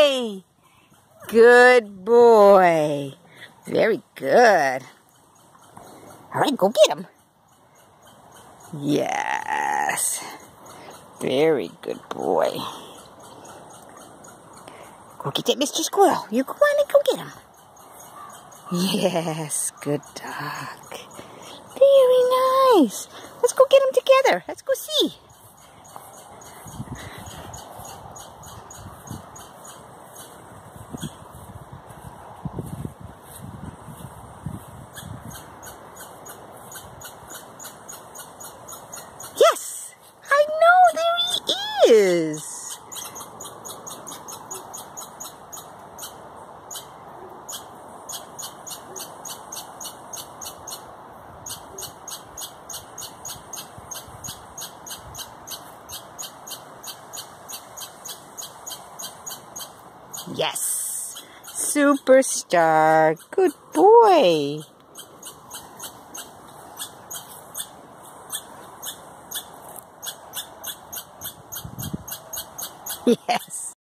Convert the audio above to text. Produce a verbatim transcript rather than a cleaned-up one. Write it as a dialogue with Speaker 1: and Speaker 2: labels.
Speaker 1: boy. Good boy. Very good. All right, go get him. Yes. Very good boy. Go get that Mister Squirrel. You go on and go get him. Yes, good dog. Very nice. Let's go get him together. Let's go see. Yes, I know, there he is. Yes, superstar, good boy. Yeah.